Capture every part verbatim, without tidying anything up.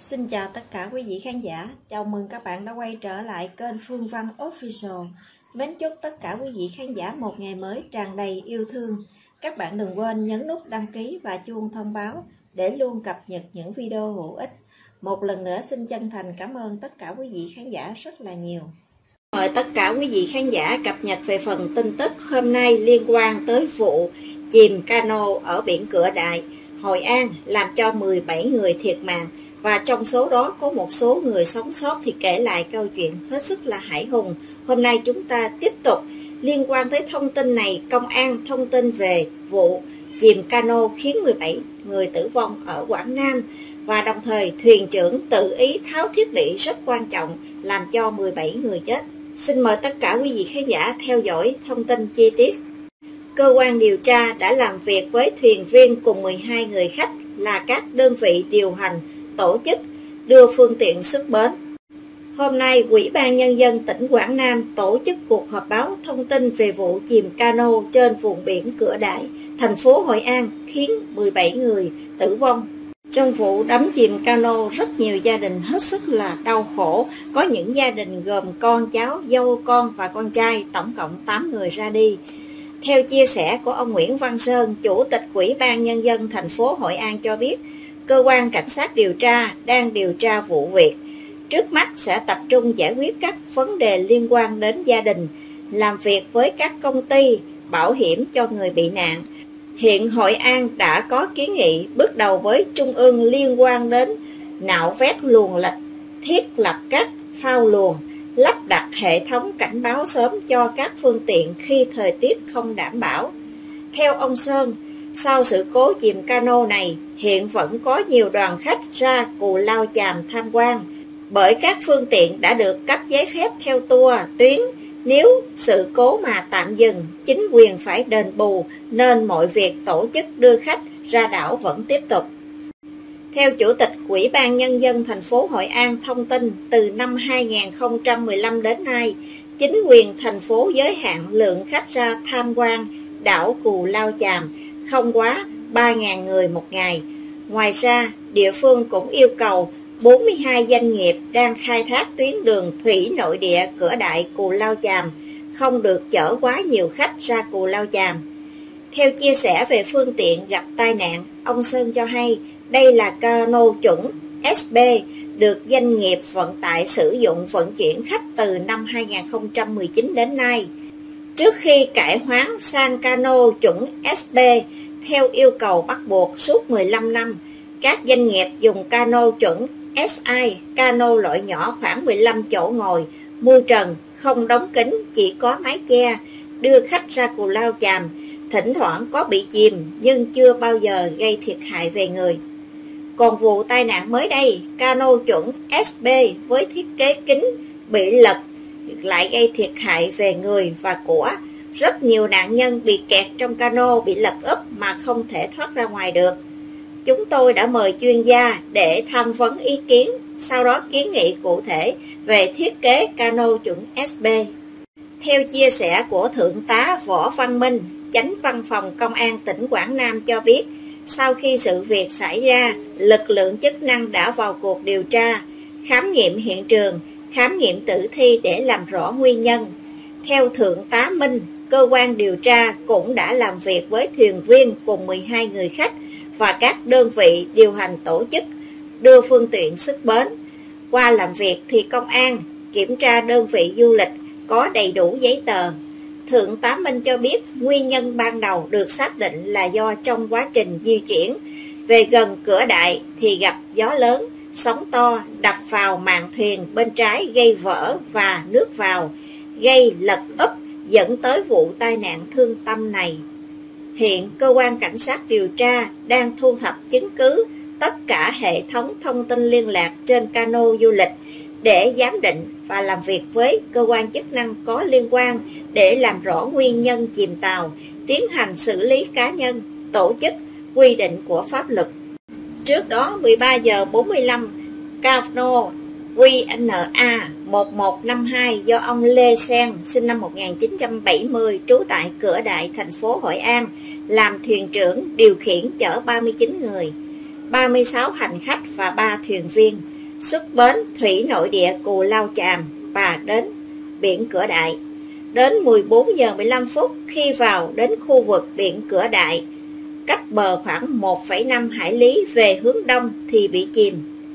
Xin chào tất cả quý vị khán giả, chào mừng các bạn đã quay trở lại kênh Phương Văn Official. Mến chúc tất cả quý vị khán giả một ngày mới tràn đầy yêu thương. Các bạn đừng quên nhấn nút đăng ký và chuông thông báo để luôn cập nhật những video hữu ích. Một lần nữa xin chân thành cảm ơn tất cả quý vị khán giả rất là nhiều. Mời tất cả quý vị khán giả cập nhật về phần tin tức hôm nay liên quan tới vụ chìm cano ở biển Cửa Đại, Hội An làm cho mười bảy người thiệt mạng. Và trong số đó có một số người sống sót thì kể lại câu chuyện hết sức là hãi hùng. Hôm nay chúng ta tiếp tục liên quan tới thông tin này. Công an thông tin về vụ chìm cano khiến mười bảy người tử vong ở Quảng Nam. Và đồng thời thuyền trưởng tự ý tháo thiết bị rất quan trọng làm cho mười bảy người chết. Xin mời tất cả quý vị khán giả theo dõi thông tin chi tiết. Cơ quan điều tra đã làm việc với thuyền viên cùng mười hai người khách là các đơn vị điều hành tổ chức đưa phương tiện xuất bến. Hôm nay, Ủy ban Nhân dân tỉnh Quảng Nam tổ chức cuộc họp báo thông tin về vụ chìm cano trên vùng biển Cửa Đại, thành phố Hội An khiến mười bảy người tử vong. Trong vụ đắm chìm cano, rất nhiều gia đình hết sức là đau khổ. Có những gia đình gồm con cháu, dâu con và con trai, tổng cộng tám người ra đi. Theo chia sẻ của ông Nguyễn Văn Sơn, Chủ tịch Ủy ban Nhân dân thành phố Hội An cho biết, cơ quan cảnh sát điều tra đang điều tra vụ việc. Trước mắt sẽ tập trung giải quyết các vấn đề liên quan đến gia đình, làm việc với các công ty bảo hiểm cho người bị nạn. Hiện Hội An đã có kiến nghị bước đầu với Trung ương liên quan đến nạo vét luồng lạch, thiết lập các phao luồng, lắp đặt hệ thống cảnh báo sớm cho các phương tiện khi thời tiết không đảm bảo. Theo ông Sơn, sau sự cố chìm cano này, hiện vẫn có nhiều đoàn khách ra Cù Lao Chàm tham quan, bởi các phương tiện đã được cấp giấy phép theo tour, tuyến. Nếu sự cố mà tạm dừng, chính quyền phải đền bù, nên mọi việc tổ chức đưa khách ra đảo vẫn tiếp tục. Theo Chủ tịch Ủy ban Nhân dân thành phố Hội An thông tin, từ năm hai nghìn không trăm mười lăm đến nay, chính quyền thành phố giới hạn lượng khách ra tham quan đảo Cù Lao Chàm không quá ba nghìn người một ngày. Ngoài ra, địa phương cũng yêu cầu bốn mươi hai doanh nghiệp đang khai thác tuyến đường thủy nội địa Cửa Đại Cù Lao Chàm không được chở quá nhiều khách ra Cù Lao Chàm. Theo chia sẻ về phương tiện gặp tai nạn, ông Sơn cho hay đây là cano chuẩn ét bê được doanh nghiệp vận tải sử dụng vận chuyển khách từ năm hai nghìn không trăm mười chín đến nay. Trước khi cải hoán sang cano chuẩn ét bê theo yêu cầu bắt buộc suốt mười lăm năm, các doanh nghiệp dùng cano chuẩn ét i, cano loại nhỏ khoảng mười lăm chỗ ngồi, mui trần, không đóng kính, chỉ có mái che, đưa khách ra Cù Lao Chàm. Thỉnh thoảng có bị chìm nhưng chưa bao giờ gây thiệt hại về người. Còn vụ tai nạn mới đây, cano chuẩn ét bê với thiết kế kính bị lật lại gây thiệt hại về người và của. Rất nhiều nạn nhân bị kẹt trong cano bị lật úp mà không thể thoát ra ngoài được. Chúng tôi đã mời chuyên gia để tham vấn ý kiến, sau đó kiến nghị cụ thể về thiết kế cano chuẩn ét bê. Theo chia sẻ của Thượng tá Võ Văn Minh, Chánh Văn phòng Công an tỉnh Quảng Nam cho biết, sau khi sự việc xảy ra, lực lượng chức năng đã vào cuộc điều tra, khám nghiệm hiện trường, khám nghiệm tử thi để làm rõ nguyên nhân. Theo Thượng tá Minh, cơ quan điều tra cũng đã làm việc với thuyền viên cùng mười hai người khách và các đơn vị điều hành tổ chức đưa phương tiện xuất bến. Qua làm việc thì công an kiểm tra đơn vị du lịch có đầy đủ giấy tờ. Thượng tá Minh cho biết nguyên nhân ban đầu được xác định là do trong quá trình di chuyển về gần Cửa Đại thì gặp gió lớn, sóng to đập vào mạn thuyền bên trái gây vỡ và nước vào, gây lật úp dẫn tới vụ tai nạn thương tâm này. Hiện cơ quan cảnh sát điều tra đang thu thập chứng cứ tất cả hệ thống thông tin liên lạc trên cano du lịch để giám định và làm việc với cơ quan chức năng có liên quan để làm rõ nguyên nhân chìm tàu, tiến hành xử lý cá nhân, tổ chức, quy định của pháp luật. Trước đó mười ba giờ bốn mươi lăm, cano quy en a một một năm hai do ông Lê Sen sinh năm một nghìn chín trăm bảy mươi trú tại Cửa Đại, thành phố Hội An làm thuyền trưởng điều khiển chở ba mươi chín người, ba mươi sáu hành khách và ba thuyền viên. xuất bến thủy nội địa Cù Lao Chàm và đến biển Cửa Đại. Đến mười bốn giờ mười lăm phút khi vào đến khu vực biển Cửa Đại, cách bờ khoảng một phẩy năm hải lý về hướng đông thì bị chìm.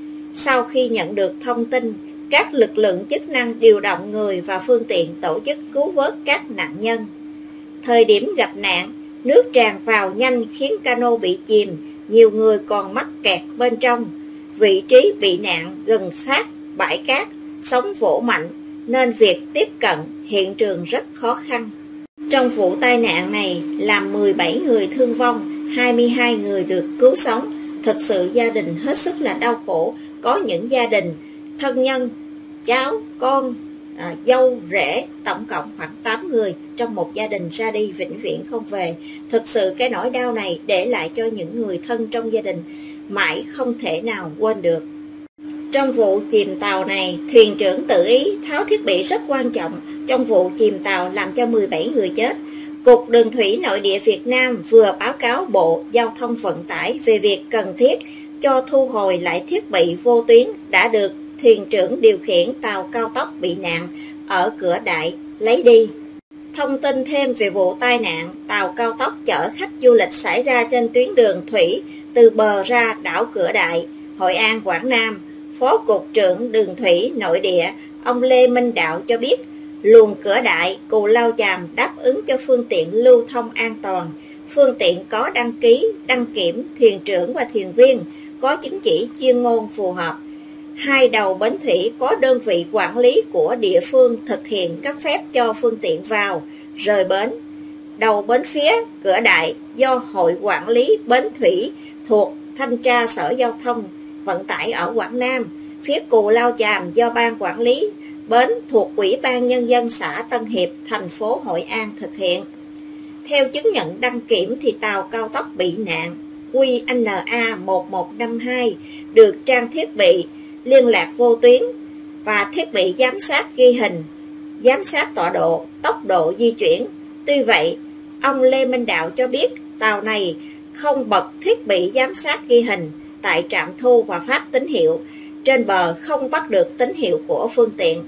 Sau khi nhận được thông tin, các lực lượng chức năng điều động người và phương tiện tổ chức cứu vớt các nạn nhân. Thời điểm gặp nạn, nước tràn vào nhanh khiến cano bị chìm, nhiều người còn mắc kẹt bên trong. Vị trí bị nạn gần sát bãi cát, sóng vỗ mạnh nên việc tiếp cận hiện trường rất khó khăn. Trong vụ tai nạn này làm mười bảy người thương vong, hai mươi hai người được cứu sống. Thực sự gia đình hết sức là đau khổ. Có những gia đình, thân nhân, cháu, con, à, dâu, rể, tổng cộng khoảng tám người trong một gia đình ra đi vĩnh viễn không về. Thực sự cái nỗi đau này để lại cho những người thân trong gia đình mãi không thể nào quên được. Trong vụ chìm tàu này, thuyền trưởng tự ý tháo thiết bị rất quan trọng trong vụ chìm tàu làm cho mười bảy người chết. Cục Đường thủy Nội địa Việt Nam vừa báo cáo Bộ Giao thông Vận tải về việc cần thiết cho thu hồi lại thiết bị vô tuyến đã được thuyền trưởng điều khiển tàu cao tốc bị nạn ở Cửa Đại lấy đi. Thông tin thêm về vụ tai nạn tàu cao tốc chở khách du lịch xảy ra trên tuyến đường thủy từ bờ ra đảo Cửa Đại, Hội An, Quảng Nam, Phó Cục trưởng Đường thủy Nội địa ông Lê Minh Đạo cho biết luồng Cửa Đại, Cù Lao Chàm đáp ứng cho phương tiện lưu thông an toàn. Phương tiện có đăng ký, đăng kiểm, thuyền trưởng và thuyền viên có chứng chỉ chuyên môn phù hợp. Hai đầu bến thủy có đơn vị quản lý của địa phương thực hiện cấp phép cho phương tiện vào, rời bến. Đầu bến phía Cửa Đại do Hội Quản lý Bến Thủy thuộc Thanh tra Sở Giao thông Vận tải ở Quảng Nam. Phía Cù Lao Chàm do Ban Quản lý Bến thuộc Ủy ban Nhân dân xã Tân Hiệp, thành phố Hội An thực hiện. Theo chứng nhận đăng kiểm thì tàu cao tốc bị nạn Q N A một một năm hai được trang thiết bị liên lạc vô tuyến và thiết bị giám sát ghi hình, giám sát tọa độ, tốc độ di chuyển. Tuy vậy, ông Lê Minh Đạo cho biết tàu này không bật thiết bị giám sát ghi hình tại trạm thu và phát tín hiệu. Trên bờ không bắt được tín hiệu của phương tiện.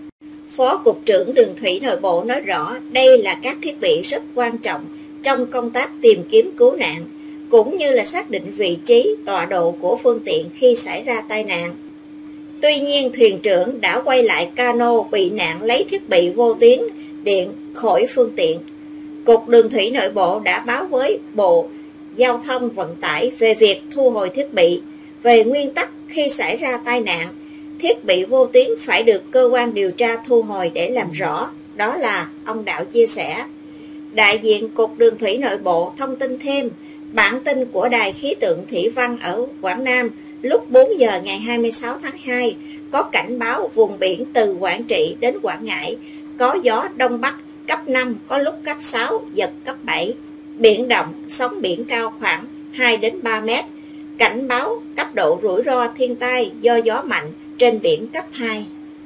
Phó Cục trưởng Đường thủy Nội bộ nói rõ đây là các thiết bị rất quan trọng trong công tác tìm kiếm cứu nạn, cũng như là xác định vị trí, tọa độ của phương tiện khi xảy ra tai nạn. Tuy nhiên, thuyền trưởng đã quay lại cano bị nạn lấy thiết bị vô tuyến điện khỏi phương tiện. Cục Đường thủy Nội bộ đã báo với Bộ Giao thông Vận tải về việc thu hồi thiết bị. Về nguyên tắc, khi xảy ra tai nạn, thiết bị vô tuyến phải được cơ quan điều tra thu hồi để làm rõ. Đó là ông Đạo chia sẻ. Đại diện Cục Đường thủy Nội bộ thông tin thêm, bản tin của Đài Khí tượng Thủy văn ở Quảng Nam lúc bốn giờ ngày hai mươi sáu tháng hai có cảnh báo vùng biển từ Quảng Trị đến Quảng Ngãi có gió Đông Bắc cấp năm, có lúc cấp sáu, giật cấp bảy. Biển động, sóng biển cao khoảng hai đến ba mét. Cảnh báo cấp độ rủi ro thiên tai do gió mạnh trên biển cấp hai.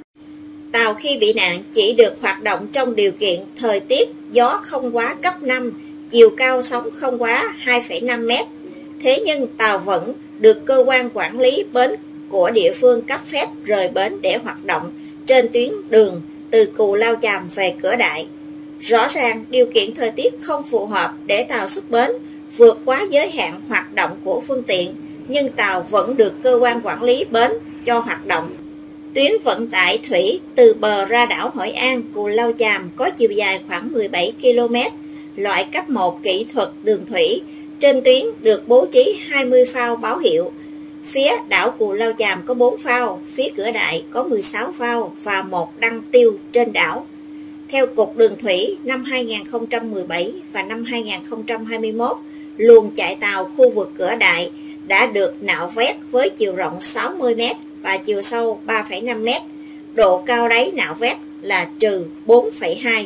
Tàu khi bị nạn chỉ được hoạt động trong điều kiện thời tiết gió không quá cấp năm, chiều cao sóng không quá hai phẩy năm mét. Thế nhưng tàu vẫn được cơ quan quản lý bến của địa phương cấp phép rời bến để hoạt động trên tuyến đường từ Cù Lao Chàm về Cửa Đại. Rõ ràng điều kiện thời tiết không phù hợp để tàu xuất bến, vượt quá giới hạn hoạt động của phương tiện, nhưng tàu vẫn được cơ quan quản lý bến cho hoạt động. Tuyến vận tải thủy từ bờ ra đảo Hội An, Cù Lao Chàm có chiều dài khoảng mười bảy ki lô mét, loại cấp một kỹ thuật đường thủy. Trên tuyến được bố trí hai mươi phao báo hiệu. Phía đảo Cù Lao Chàm có bốn phao, phía Cửa Đại có mười sáu phao và một đăng tiêu trên đảo. Theo Cục Đường thủy, năm hai nghìn không trăm mười bảy và năm hai nghìn không trăm hai mươi mốt, luồng chạy tàu khu vực Cửa Đại đã được nạo vét với chiều rộng sáu mươi mét và chiều sâu ba phẩy năm mét. Độ cao đáy nạo vét là trừ bốn phẩy hai.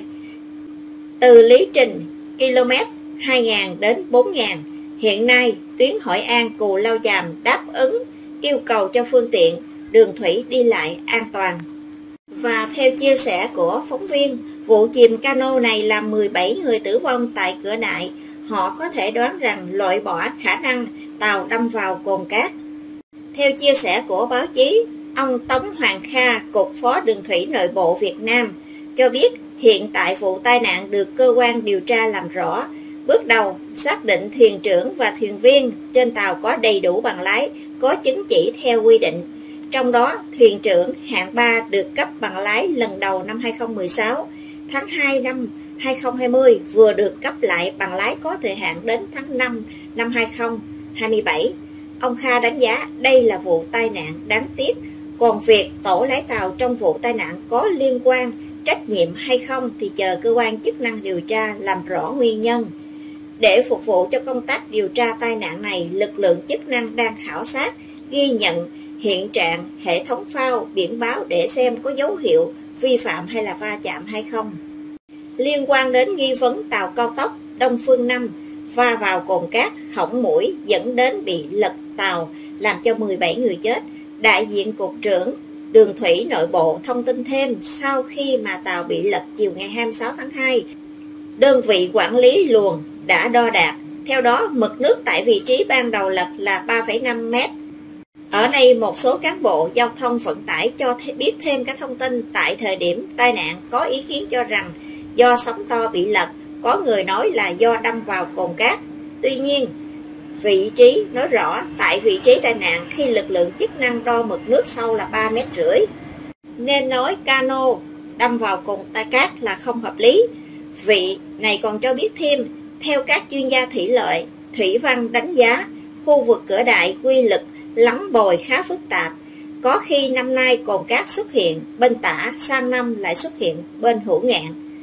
Từ lý trình km hai nghìn đến bốn nghìn, hiện nay tuyến Hội An Cù Lao Chàm đáp ứng yêu cầu cho phương tiện đường thủy đi lại an toàn. Và theo chia sẻ của phóng viên, vụ chìm cano này làm mười bảy người tử vong tại Cửa Đại. Họ có thể đoán rằng loại bỏ khả năng tàu đâm vào cồn cát. Theo chia sẻ của báo chí, Ông Tống Hoàng Kha, Cục Phó Đường thủy Nội bộ Việt Nam, cho biết hiện tại vụ tai nạn được cơ quan điều tra làm rõ. Bước đầu, xác định thuyền trưởng và thuyền viên trên tàu có đầy đủ bằng lái, có chứng chỉ theo quy định. Trong đó, thuyền trưởng hạng ba được cấp bằng lái lần đầu năm hai nghìn không trăm mười sáu, tháng hai năm hai nghìn không trăm hai mươi vừa được cấp lại bằng lái có thời hạn đến tháng năm năm hai nghìn không trăm hai mươi bảy. Ông Kha đánh giá đây là vụ tai nạn đáng tiếc, còn việc tổ lái tàu trong vụ tai nạn có liên quan, trách nhiệm hay không thì chờ cơ quan chức năng điều tra làm rõ nguyên nhân. Để phục vụ cho công tác điều tra tai nạn này, lực lượng chức năng đang khảo sát, ghi nhận hiện trạng hệ thống phao, biển báo để xem có dấu hiệu vi phạm hay là va chạm hay không. Liên quan đến nghi vấn tàu cao tốc Đông Phương năm va vào cồn cát hỏng mũi dẫn đến bị lật tàu làm cho mười bảy người chết, đại diện Cục trưởng Đường thủy Nội bộ thông tin thêm sau khi mà tàu bị lật chiều ngày hai mươi sáu tháng hai, đơn vị quản lý luồng đã đo đạc. Theo đó, mực nước tại vị trí ban đầu lật là ba phẩy năm mét. Ở đây, một số cán bộ giao thông vận tải cho biết thêm các thông tin tại thời điểm tai nạn, có ý kiến cho rằng do sóng to bị lật, có người nói là do đâm vào cồn cát. Tuy nhiên, vị trí nói rõ tại vị trí tai nạn khi lực lượng chức năng đo mực nước sâu là ba mét rưỡi, nên nói cano đâm vào cồn cát là không hợp lý. Vị này còn cho biết thêm, theo các chuyên gia thủy lợi, thủy văn đánh giá, khu vực Cửa Đại quy lực lắng bồi khá phức tạp. Có khi năm nay cồn cát xuất hiện bên tả, sang năm lại xuất hiện bên hữu ngạn.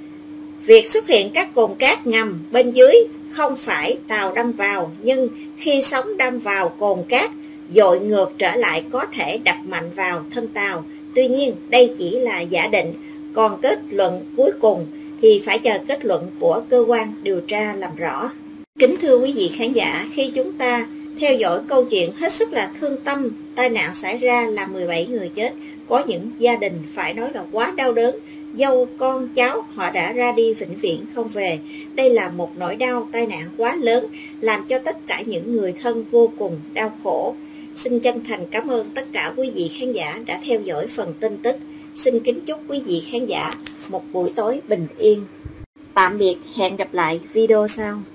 Việc xuất hiện các cồn cát ngầm bên dưới không phải tàu đâm vào, nhưng khi sóng đâm vào cồn cát dội ngược trở lại có thể đập mạnh vào thân tàu. Tuy nhiên, đây chỉ là giả định, còn kết luận cuối cùng thì phải chờ kết luận của cơ quan điều tra làm rõ. Kính thưa quý vị khán giả, khi chúng ta theo dõi câu chuyện hết sức là thương tâm, tai nạn xảy ra là mười bảy người chết, có những gia đình phải nói là quá đau đớn, dâu con cháu họ đã ra đi vĩnh viễn không về. Đây là một nỗi đau tai nạn quá lớn, làm cho tất cả những người thân vô cùng đau khổ. Xin chân thành cảm ơn tất cả quý vị khán giả đã theo dõi phần tin tức. Xin kính chúc quý vị khán giả một buổi tối bình yên. Tạm biệt, hẹn gặp lại video sau.